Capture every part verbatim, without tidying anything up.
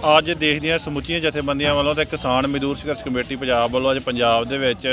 ਅੱਜ ਦੇਸ਼ ਦੀਆਂ ਸਮੁੱਚੀਆਂ ਜਥੇਬੰਦੀਆਂ ਵੱਲੋਂ ਤੇ ਕਿਸਾਨ ਮਜ਼ਦੂਰ ਸੰਘਰਸ਼ ਕਮੇਟੀ ਪੰਜਾਬ ਵੱਲੋਂ ਅੱਜ ਪੰਜਾਬ ਦੇ ਵਿੱਚ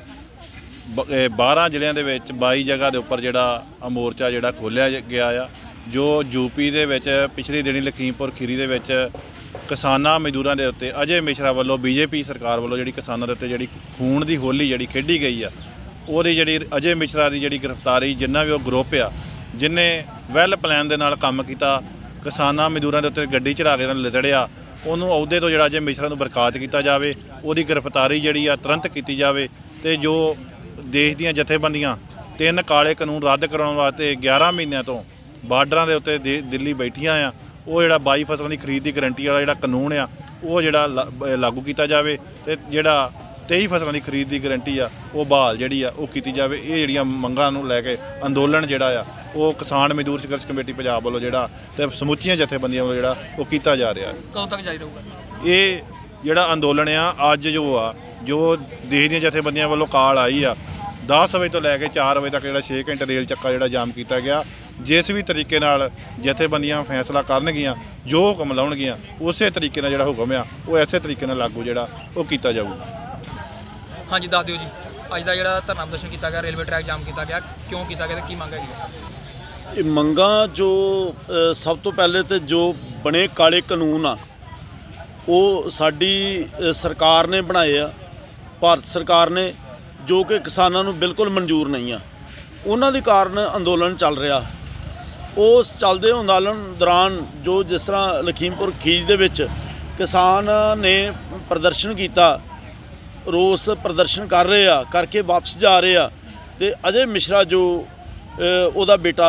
ਬਾਰਾਂ ਜ਼ਿਲ੍ਹਿਆਂ ਦੇ ਵਿੱਚ ਬਾਈ ਜਗ੍ਹਾ ਦੇ ਉੱਪਰ ਜਿਹੜਾ ਮੋਰਚਾ ਜਿਹੜਾ ਖੋਲ੍ਹਿਆ ਗਿਆ ਆ। ਜੋ ਯੂਪੀ ਦੇ ਵਿੱਚ ਪਿਛਲੀ ਦਿਨੀ ਲਖੀਮਪੁਰ ਖੀਰੀ ਦੇ ਵਿੱਚ ਕਿਸਾਨਾਂ ਮਜ਼ਦੂਰਾਂ ਦੇ ਉੱਤੇ ਅਜੇ ਮਿਸ਼ਰਾ ਵੱਲੋਂ ਬੀਜੇਪੀ ਸਰਕਾਰ ਵੱਲੋਂ ਜਿਹੜੀ ਕਿਸਾਨਾਂ ਦੇ ਉੱਤੇ ਜਿਹੜੀ ਖੂਨ ਦੀ ਹੋਲੀ ਜਿਹੜੀ ਖੇਡੀ ਗਈ ਆ, ਉਹਦੀ ਜਿਹੜੀ ਅਜੇ ਮਿਸ਼ਰਾ ਦੀ ਜਿਹੜੀ ਗ੍ਰਿਫਤਾਰੀ, ਜਿੰਨਾ ਵੀ ਉਹ ਗਰੁੱਪ ਆ ਜਿਨ੍ਹੇ ਵੈਲ ਪਲਾਨ ਦੇ ਨਾਲ ਕੰਮ ਕੀਤਾ, ਕਿਸਾਨਾਂ ਮਜ਼ਦੂਰਾਂ ਦੇ ਉੱਤੇ ਗੱਡੀ ਚੜਾ ਕੇ ਲਿਤੜਿਆ, ਉਹਨੂੰ ਅਹੁਦੇ ਤੋਂ ਜਿਹੜਾ ਅਜੇ ਮਿਸ਼ਰਾ ਨੂੰ ਬਰਖਾਸਤ ਕੀਤਾ ਜਾਵੇ, ਉਹਦੀ ਗ੍ਰਿਫਤਾਰੀ ਜਿਹੜੀ ਆ ਤੁਰੰਤ ਕੀਤੀ ਜਾਵੇ। ਅਤੇ ਜੋ ਦੇਸ਼ ਦੀਆਂ ਜਥੇਬੰਦੀਆਂ ਤਿੰਨ ਕਾਲੇ ਕਾਨੂੰਨ ਰੱਦ ਕਰਾਉਣ ਵਾਸਤੇ ਗਿਆਰਾਂ ਮਹੀਨਿਆਂ ਤੋਂ ਬਾਰਡਰਾਂ ਦੇ ਉੱਤੇ ਦੇ ਦਿੱਲੀ ਬੈਠੀਆਂ ਆ, ਉਹ ਜਿਹੜਾ ਬਾਈ ਫਸਲਾਂ ਦੀ ਖਰੀਦ ਦੀ ਗਰੰਟੀ ਵਾਲਾ ਜਿਹੜਾ ਕਾਨੂੰਨ ਆ ਉਹ ਜਿਹੜਾ ਲਾਗੂ ਕੀਤਾ ਜਾਵੇ, ਅਤੇ ਜਿਹੜਾ ਤੇਈ ਫਸਲਾਂ ਦੀ ਖਰੀਦ ਦੀ ਗਰੰਟੀ ਆ ਉਹ ਬਹਾਲ ਜਿਹੜੀ ਆ ਉਹ ਕੀਤੀ ਜਾਵੇ। ਇਹ ਜਿਹੜੀਆਂ ਮੰਗਾਂ ਨੂੰ ਲੈ ਕੇ ਅੰਦੋਲਨ ਜਿਹੜਾ ਆ ਉਹ ਕਿਸਾਨ ਮਜ਼ਦੂਰ ਸੰਘਰਸ਼ ਕਮੇਟੀ ਪੰਜਾਬ ਵੱਲੋਂ ਜਿਹੜਾ ਅਤੇ ਸਮੁੱਚੀਆਂ ਜਥੇਬੰਦੀਆਂ ਵੱਲੋਂ ਜਿਹੜਾ ਉਹ ਕੀਤਾ ਜਾ ਰਿਹਾ। ਕਦੋਂ ਤੱਕ ਜਾਰੀ ਰਹੂਗਾ ਇਹ ਜਿਹੜਾ ਅੰਦੋਲਨ ਆ? ਅੱਜ ਜੋ ਆ ਜੋ ਦੇਸ਼ ਦੀਆਂ ਜਥੇਬੰਦੀਆਂ ਵੱਲੋਂ ਕਾਲ ਆਈ ਆ, ਦਸ ਵਜੇ ਤੋਂ ਲੈ ਕੇ ਚਾਰ ਵਜੇ ਤੱਕ ਜਿਹੜਾ ਛੇ ਘੰਟੇ ਰੇਲ ਚੱਕਾ ਜਿਹੜਾ ਜਾਮ ਕੀਤਾ ਗਿਆ। ਜਿਸ ਵੀ ਤਰੀਕੇ ਨਾਲ ਜਥੇਬੰਦੀਆਂ ਫੈਸਲਾ ਕਰਨਗੀਆਂ, ਜੋ ਹੁਕਮ ਲਾਉਣਗੀਆਂ, ਉਸੇ ਤਰੀਕੇ ਨਾਲ ਜਿਹੜਾ ਹੁਕਮ ਆ ਉਹ ਐਸੇ ਤਰੀਕੇ ਨਾਲ ਲਾਗੂ ਜਿਹੜਾ ਉਹ ਕੀਤਾ ਜਾਊਗਾ। ਹਾਂਜੀ, ਦੱਸ ਦਿਓ ਜੀ, ਅੱਜ ਦਾ ਜਿਹੜਾ ਧਰਨਾ ਪ੍ਰਦਰਸ਼ਨ ਕੀਤਾ ਗਿਆ, ਰੇਲਵੇ ਟਰੈਕ ਜਾਮ ਕੀਤਾ ਗਿਆ, ਕਿਉਂ ਕੀਤਾ ਗਿਆ ਤੇ ਕੀ ਮੰਗ ਹੈਗੀ? ਇਹ ਮੰਗਾਂ ਜੋ ਸਭ ਤੋਂ ਪਹਿਲੇ ਤੇ ਜੋ ਬਣੇ ਕਾਲੇ ਕਾਨੂੰਨ ਆ ਉਹ ਸਾਡੀ ਸਰਕਾਰ ਨੇ ਬਣਾਏ ਆ, ਭਾਰਤ ਸਰਕਾਰ ਨੇ, ਜੋ ਕਿ ਕਿਸਾਨਾਂ ਨੂੰ ਬਿਲਕੁਲ ਮਨਜ਼ੂਰ ਨਹੀਂ ਆ। ਉਹਨਾਂ ਦੇ ਕਾਰਨ ਅੰਦੋਲਨ ਚੱਲ ਰਿਹਾ। ਉਸ ਚੱਲਦੇ ਅੰਦੋਲਨ ਦੌਰਾਨ ਜੋ ਜਿਸ ਤਰ੍ਹਾਂ ਲਖੀਮਪੁਰ ਖੀਰੀ ਦੇ ਵਿੱਚ ਕਿਸਾਨ ਨੇ ਪ੍ਰਦਰਸ਼ਨ ਕੀਤਾ, ਰੋਸ ਪ੍ਰਦਰਸ਼ਨ ਕਰ ਰਹੇ ਆ, ਕਰਕੇ ਵਾਪਸ ਜਾ ਰਹੇ ਆ, ਅਤੇ ਅਜੇ ਮਿਸ਼ਰਾ ਜੋ ਉਹਦਾ ਬੇਟਾ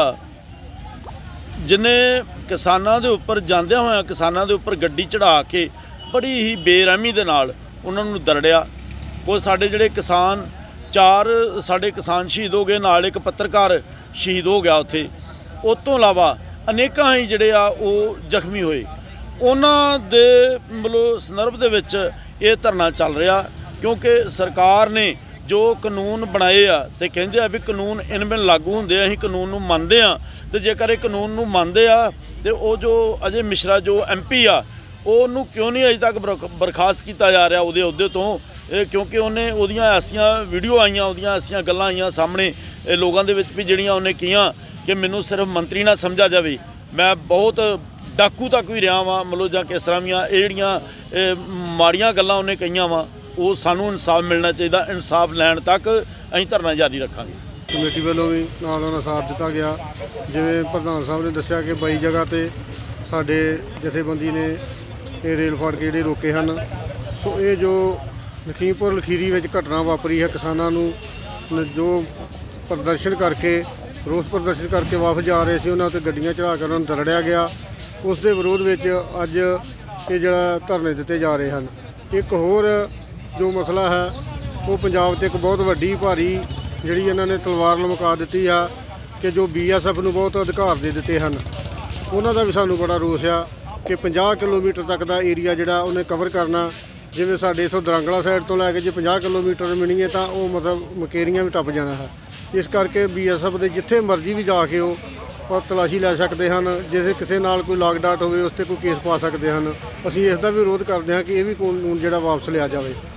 ਜਿਹਨੇ ਕਿਸਾਨਾਂ ਦੇ ਉੱਪਰ ਜਾਂਦਿਆਂ ਹੋਇਆਂ ਕਿਸਾਨਾਂ ਦੇ ਉੱਪਰ ਗੱਡੀ ਚੜ੍ਹਾ ਕੇ ਬੜੀ ਹੀ ਬੇਰਹਿਮੀ ਦੇ ਨਾਲ ਉਹਨਾਂ ਨੂੰ ਦਰੜਿਆ। ਉਹ ਸਾਡੇ ਜਿਹੜੇ ਕਿਸਾਨ, ਚਾਰ ਸਾਡੇ ਕਿਸਾਨ ਸ਼ਹੀਦ ਹੋ ਗਏ, ਨਾਲ ਇੱਕ ਪੱਤਰਕਾਰ ਸ਼ਹੀਦ ਹੋ ਗਿਆ ਉੱਥੇ। ਉਸ ਤੋਂ ਇਲਾਵਾ ਅਨੇਕਾਂ ਹੀ ਜਿਹੜੇ ਆ ਉਹ ਜ਼ਖਮੀ ਹੋਏ। ਉਹਨਾਂ ਦੇ ਮਤਲਬ ਸੰਦਰਭ ਦੇ ਵਿੱਚ ਇਹ ਧਰਨਾ ਚੱਲ ਰਿਹਾ, ਕਿਉਂਕਿ ਸਰਕਾਰ ਨੇ ਜੋ ਕਾਨੂੰਨ ਬਣਾਏ ਆ ਤੇ ਕਹਿੰਦੇ ਆ ਵੀ ਕਾਨੂੰਨ ਇਨ ਬਿਨ ਲਾਗੂ ਹੁੰਦੇ ਆ, ਅਸੀਂ ਕਾਨੂੰਨ ਨੂੰ ਮੰਨਦੇ ਆ, ਤੇ ਜੇਕਰ ਇਹ ਕਾਨੂੰਨ ਨੂੰ ਮੰਨਦੇ ਆ ਤੇ ਉਹ ਜੋ ਅਜੇ ਮਿਸ਼ਰਾ ਜੋ ਐਮ ਪੀ ਆ ਉਹਨੂੰ ਕਿਉਂ ਨਹੀਂ ਅਜੇ ਤੱਕ ਬਰਖਾਸਤ ਕੀਤਾ ਜਾ ਰਿਹਾ ਉਹਦੇ ਅਹੁਦੇ ਤੋਂ? ਇਹ ਕਿਉਂਕਿ ਉਹਨੇ ਉਹਦੀਆਂ ਐਸੀਆਂ ਵੀਡੀਓ ਆਈਆਂ, ਉਹਦੀਆਂ ਐਸੀਆਂ ਗੱਲਾਂ ਆਈਆਂ ਸਾਹਮਣੇ ਲੋਕਾਂ ਦੇ ਵਿੱਚ ਵੀ ਜਿਹੜੀਆਂ ਉਹਨੇ ਕੀਆਂ ਕਿ ਮੈਨੂੰ ਸਿਰਫ ਮੰਤਰੀ ਨਾ ਸਮਝਿਆ ਜਾਵੇ, ਮੈਂ ਬਹੁਤ ਡਾਕੂ ਤੱਕ ਵੀ ਰਿਹਾ ਵਾਂ, ਮਤਲਬ ਜਾਂ ਕਿਸ ਤਰ੍ਹਾਂ ਦੀਆਂ ਇਹ ਜਿਹੜੀਆਂ ਮਾੜੀਆਂ ਗੱਲਾਂ ਉਹਨੇ ਕਹੀਆਂ ਵਾ। ਉਹ ਸਾਨੂੰ ਇਨਸਾਫ ਮਿਲਣਾ ਚਾਹੀਦਾ। ਇਨਸਾਫ ਲੈਣ ਤੱਕ ਅਸੀਂ ਧਰਨਾ ਜਾਰੀ ਰੱਖਾਂਗੇ। ਕਮੇਟੀ ਵੱਲੋਂ ਵੀ ਨਾਲ ਉਹਨਾਂ ਸਾਥ ਦਿੱਤਾ ਗਿਆ। ਜਿਵੇਂ ਪ੍ਰਧਾਨ ਸਾਹਿਬ ਨੇ ਦੱਸਿਆ ਕਿ ਬਾਈ ਜਗ੍ਹਾ 'ਤੇ ਸਾਡੇ ਜਥੇਬੰਦੀ ਨੇ ਇਹ ਰੇਲ ਫਾਟਕ ਜਿਹੜੇ ਰੋਕੇ ਹਨ। ਸੋ ਇਹ ਜੋ ਲਖੀਮਪੁਰ ਲਖੀਰੀ ਵਿੱਚ ਘਟਨਾ ਵਾਪਰੀ ਹੈ, ਕਿਸਾਨਾਂ ਨੂੰ ਜੋ ਪ੍ਰਦਰਸ਼ਨ ਕਰਕੇ, ਰੋਸ ਪ੍ਰਦਰਸ਼ਨ ਕਰਕੇ ਵਾਪਸ ਜਾ ਰਹੇ ਸੀ, ਉਹਨਾਂ ਉੱਤੇ ਗੱਡੀਆਂ ਚੜ੍ਹਾ ਕੇ ਉਹਨਾਂ ਨੂੰ ਦਰੜਿਆ ਗਿਆ। ਉਸ ਦੇ ਵਿਰੋਧ ਵਿੱਚ ਅੱਜ ਇਹ ਜਿਹੜਾ ਧਰਨੇ ਦਿੱਤੇ ਜਾ ਰਹੇ ਹਨ। ਇੱਕ ਹੋਰ ਜੋ ਮਸਲਾ ਹੈ ਉਹ ਪੰਜਾਬ 'ਤੇ ਇੱਕ ਬਹੁਤ ਵੱਡੀ ਭਾਰੀ ਜਿਹੜੀ ਇਹਨਾਂ ਨੇ ਤਲਵਾਰ ਲਮਕਾ ਦਿੱਤੀ ਆ ਕਿ ਜੋ ਬੀ ਐਸ ਐਫ ਨੂੰ ਬਹੁਤ ਅਧਿਕਾਰ ਦੇ ਦਿੱਤੇ ਹਨ। ਉਹਨਾਂ ਦਾ ਵੀ ਸਾਨੂੰ ਬੜਾ ਰੋਸ ਆ ਕਿ ਪੰਜਾਹ ਕਿਲੋਮੀਟਰ ਤੱਕ ਦਾ ਏਰੀਆ ਜਿਹੜਾ ਉਹਨੇ ਕਵਰ ਕਰਨਾ। ਜਿਵੇਂ ਸਾਡੇ ਇੱਥੋਂ ਦਰਾਂਗਲਾ ਸਾਈਡ ਤੋਂ ਲੈ ਕੇ ਜੇ ਪੰਜਾਹ ਕਿਲੋਮੀਟਰ ਮਿਣੀਏ ਤਾਂ ਉਹ ਮਤਲਬ ਮਕੇਰੀਆਂ ਵੀ ਟੱਪ ਜਾਣਾ ਹੈ। ਇਸ ਕਰਕੇ ਬੀ ਐਸ ਐਫ ਦੇ ਜਿੱਥੇ ਮਰਜ਼ੀ ਵੀ ਜਾ ਕੇ ਉਹ ਪਰ ਤਲਾਸ਼ੀ ਲੈ ਸਕਦੇ ਹਨ। ਜੇ ਕਿਸੇ ਨਾਲ ਕੋਈ ਲਾਗ ਡਾਟ ਹੋਵੇ ਉਸ 'ਤੇ ਕੋਈ ਕੇਸ ਪਾ ਸਕਦੇ ਹਨ। ਅਸੀਂ ਇਸ ਦਾ ਵੀ ਵਿਰੋਧ ਕਰਦੇ ਹਾਂ ਕਿ ਇਹ ਵੀ ਕਾਨੂੰਨ ਜਿਹੜਾ ਵਾਪਸ ਲਿਆ ਜਾਵੇ।